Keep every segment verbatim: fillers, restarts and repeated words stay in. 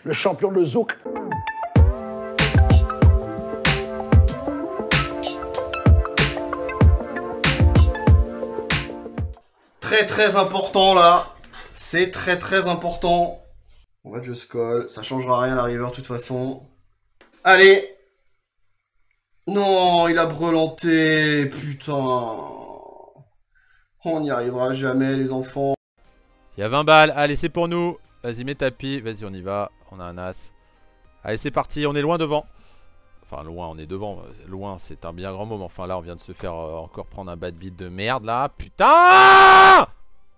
le champion de Zouk. Très très important là. C'est très très important. On va just call. Ça changera rien la river de toute façon. Allez. Non, il a brelanté. Putain. On n'y arrivera jamais les enfants. Il y a vingt balles. Allez, c'est pour nous. Vas-y, mets tapis. Vas-y, on y va. On a un as. Allez, c'est parti. On est loin devant. Enfin, loin, on est devant. Loin, c'est un bien grand moment. Enfin, là, on vient de se faire euh, encore prendre un bad beat de merde, là. Putain!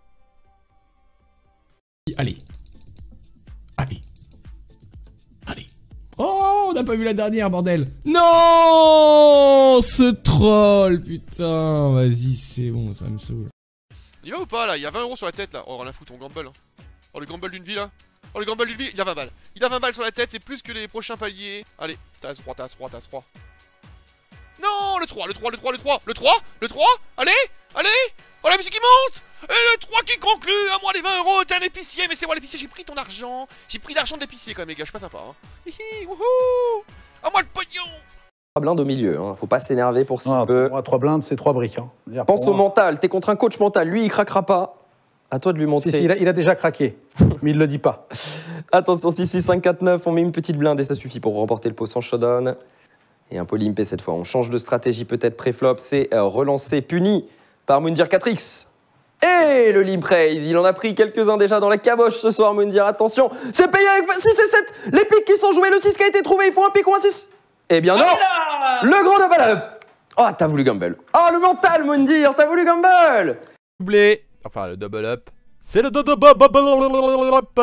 Allez. Allez. Allez. Oh, on n'a pas vu la dernière, bordel. Non, ce troll, putain. Vas-y, c'est bon, ça me saoule. Il va ou pas, là? Il y a vingt euros sur la tête, là. Oh, rien à foutre, on gamble. Hein. Oh, le gamble d'une vie, là. Oh, le gamble d'une vie, il a vingt balles. Il a vingt balles sur la tête, c'est plus que les prochains paliers. Allez, tasse trois, tasse trois, tasse trois. Non, le trois, le trois, le trois, le trois, le trois, le trois. Allez, allez. Oh, la musique qui monte. Et le trois qui conclut. À moi les vingt euros, t'es un épicier. Mais c'est moi l'épicier, j'ai pris ton argent. J'ai pris l'argent de l'épicier quand même, les gars, je suis pas sympa. Hein. Hihi, wouhou. À moi le pognon. Trois blindes au milieu, hein. Faut pas s'énerver pour si Ah, peu. moi, trois blindes, c'est trois briques. Hein. Pense au mental, t'es contre un coach mental, lui il craquera pas. À toi de lui montrer. Si, si, il a, il a déjà craqué, mais il le dit pas. Attention, six six cinq quatre neuf, on met une petite blinde et ça suffit pour remporter le pot sans showdown. Et un polympé cette fois, on change de stratégie peut-être pré-flop, c'est euh, relancé, puni par Moundir quatre X. Et le limp raise, il en a pris quelques-uns déjà dans la caboche ce soir, Moundir, attention. C'est payé avec six et sept, les pics qui sont joués, le six qui a été trouvé, il faut un pic ou un six. Eh bien non, le gros double up. Oh, t'as voulu gamble. Oh, le mental, Moundir, t'as voulu gamble. Doublé. Enfin, le double up. C'est le double up.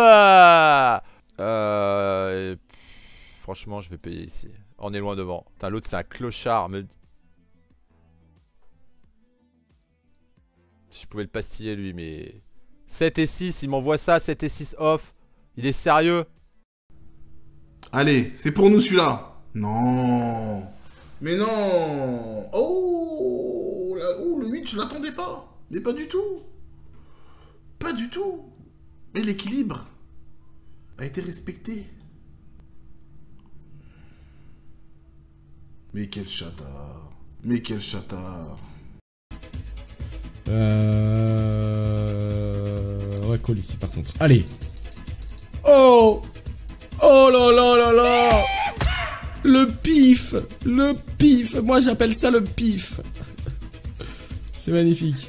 Euh... Pff, franchement, je vais payer ici. On est loin devant. Putain, l'autre, c'est un clochard. Me... Si je pouvais le pastiller, lui, mais... sept et six, il m'envoie ça, sept et six off. Il est sérieux? Allez, c'est pour nous celui-là. Non. Mais non. Oh, la... oh le huit, je l'attendais pas. Mais pas du tout. Pas du tout. Mais l'équilibre a été respecté. Mais quel chatard. Mais quel chatard. Euh... On va call ici par contre. Allez. Oh. Oh là là là là. Le pif. Le pif. Moi j'appelle ça le pif. C'est magnifique.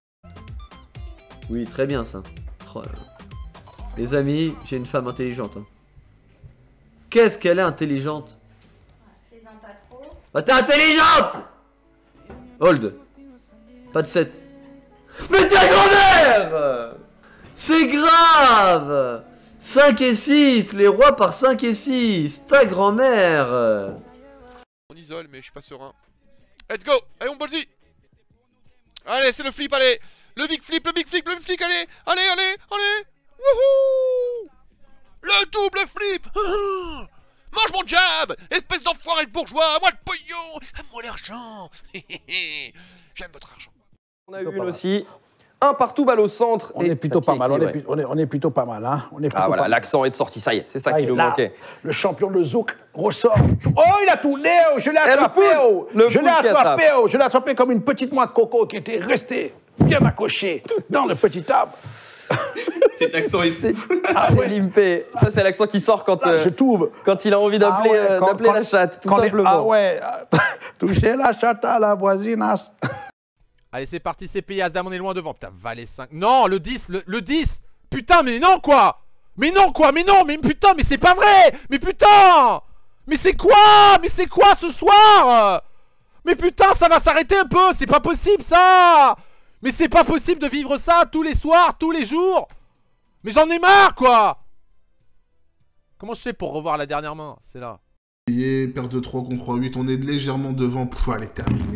Oui, très bien ça. Oh là là. Les amis, j'ai une femme intelligente. Hein. Qu'est-ce qu'elle est intelligente? Fais-en pas trop. Bah t'es intelligente. Hold. Pas de sept. Mais ta grand-mère. C'est grave. cinq et six, les rois par cinq et six. Ta grand-mère. On isole, mais je suis pas serein. Let's go. Allez, on ballsy. Allez, c'est le flip, allez. Le big flip, le big flip, le big flip, allez. Allez, allez, allez. Wouhou. Le double flip. Mange mon jab. Espèce d'enfoiré de bourgeois. À moi le pognon. À moi l'argent. J'aime votre argent. On a eu une aussi. Un partout, balle au centre. On est plutôt pas mal, on est, on, est, on est plutôt pas mal. Hein. On est plutôt ah voilà, pas l'accent est de sortie, ça y est, c'est ça mal. qui nous Là, manquait. le champion de Zouk ressort. Oh, il a tourné, oh, je l'ai attrapé, oh. Le je l'ai poule qui attrapé, attrape. oh. Je l'ai attrapé comme une petite noix de coco qui était restée bien accrochée dans le petit arbre. Cet accent est fou. Ah, c'est limpé. Ça, c'est l'accent qui sort quand, euh, je trouve. quand il a envie d'appeler Ah ouais, euh, quand- d'appeler quand- la chatte, tout quand les- simplement. Ah ouais, toucher la chatte à la voisinasse. Allez, c'est parti, c'est payé. Asdam, on est loin devant. Putain, valet cinq. Non, le dix, le, le dix. Putain, mais non, quoi. Mais non, quoi. Mais non, mais putain, mais c'est pas vrai. Mais putain. Mais c'est quoi. Mais c'est quoi ce soir. Mais putain, ça va s'arrêter un peu. C'est pas possible, ça. Mais c'est pas possible de vivre ça tous les soirs, tous les jours. Mais j'en ai marre, quoi. Comment je fais pour revoir la dernière main? C'est là. Perte de trois contre trois huit, on est légèrement devant. Pff, allez,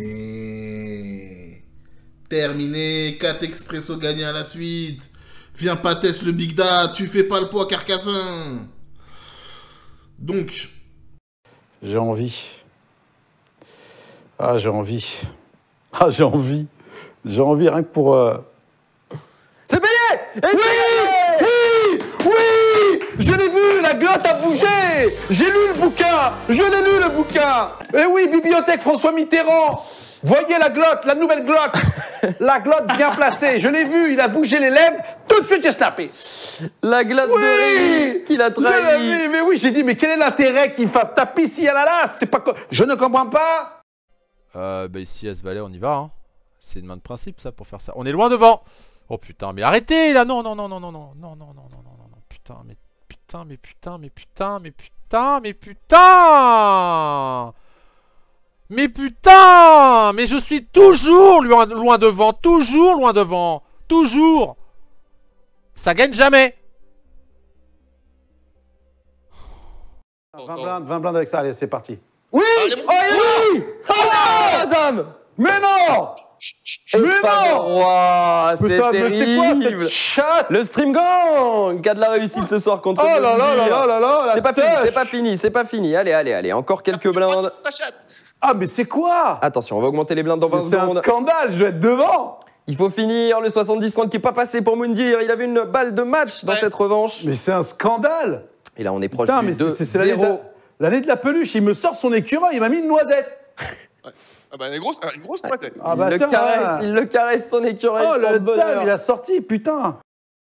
terminé. Terminé. quatre expresso gagnés à la suite. Viens pas test le Big Da, tu fais pas le poids Carcassin. Donc. J'ai envie. Ah, j'ai envie. Ah, j'ai envie. J'ai envie rien que pour... Euh... C'est payé. Et oui, oui, oui, Je l'ai vu, la glotte a bougé. J'ai lu le bouquin. Je l'ai lu le bouquin. Eh oui, bibliothèque François Mitterrand. Voyez la glotte, la nouvelle glotte. La glotte bien placée. Je l'ai vu, il a bougé les lèvres. Tout de suite, j'ai snappé. La glotte Oui, de Rémi qui l'a trahi. Je l'ai vu, mais oui, j'ai dit, mais quel est l'intérêt qu'il fasse taper si à la lasse? C'est pas... Je ne comprends pas. Euh, bah ici, S-Valet, on y va, hein. C'est une main de principe, ça, pour faire ça. On est loin devant. Oh putain, mais arrêtez, là. Non, non, non, non, non, non, non, non, non, non, non, non, non. Putain, mais putain, mais putain, mais putain, mais putain, mais putain. Mais putain! Mais je suis toujours loin, loin devant, toujours loin devant, toujours! Ça gagne jamais! vingt blindes, vingt blindes avec ça, allez, c'est parti. Oui! Allez, mon- Oh, oui! Oh non, madame! Mais non! Mais non! Ouah, Mais c'est ça, mais c'est quoi terrible! cette chatte? Le Stream Gang qui a de la réussite ce soir contre Oh là là là Moundir. là là là, la C'est pas fini, tâche. c'est pas fini, c'est pas fini. Allez, allez, allez, encore quelques Merci, blindes. ta chatte. Ah, mais c'est quoi? Attention, on va augmenter les blindes dans Mais vingt c'est un secondes. scandale, je vais être devant. Il faut finir le soixante-dix trente qui n'est pas passé pour Moundir. Il avait une balle de match dans Ouais. cette revanche. Mais c'est un scandale. Et là, on est proche Putain, du mais c'est- c'est c'est l'année de, deux zéro. la- l'année de la peluche. Il me sort son écureuil, il m'a mis une noisette. Ah bah, une grosse, une grosse noisette. Ah bah il, tiens, le caresse, hein. il le caresse son écureuil. Oh, pour le bonheur. dame, il a sorti, putain.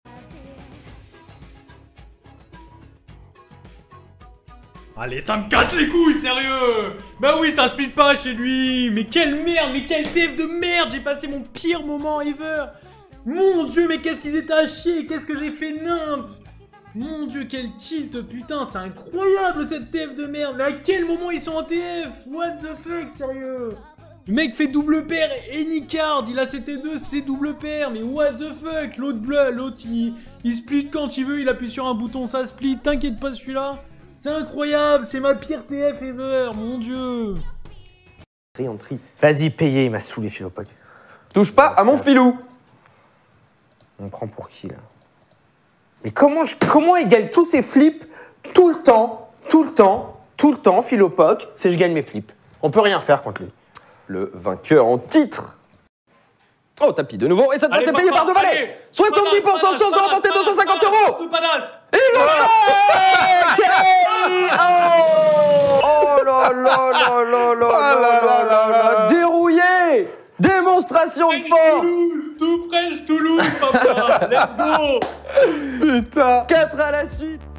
Allez, ça me casse les couilles, sérieux! Bah oui, ça split pas chez lui! Mais quelle merde, mais quel T F de merde! J'ai passé mon pire moment ever! Mon dieu, mais qu'est-ce qu'ils étaient à chier! Qu'est-ce que j'ai fait nimp! Mon dieu, quel tilt! Putain, c'est incroyable cette T F de merde! Mais à quel moment ils sont en T F? What the fuck, sérieux? Le mec fait double paire et Nicard, il a C T deux, c'est double paire, mais what the fuck? L'autre bleu, l'autre il, il split quand il veut, il appuie sur un bouton, ça split, t'inquiète pas celui-là! C'est incroyable, c'est ma pire T F ever, mon dieu. On prie. Vas-y, payez, il m'a saoulé, Philopoc. Touche pas à mon filou. On me prend pour qui, là? Mais comment, je- comment il gagne tous ses flips tout le temps, tout le temps, tout le temps, Philopoc, c'est je gagne mes flips. On peut rien faire contre lui. Le vainqueur en titre. Oh, tapis de nouveau. Et cette fois, Allez, c'est payé papa, par deux valets. allez. soixante-dix pour cent de chance de Panache, remporter panache, deux cent cinquante panache, euros. coup de panache. Et il oh, oh là là là là là là là là là. Dérouillé. Démonstration de force. Toulouse, tout French Toulouse, papa. Let's go. Putain. quatre à la suite.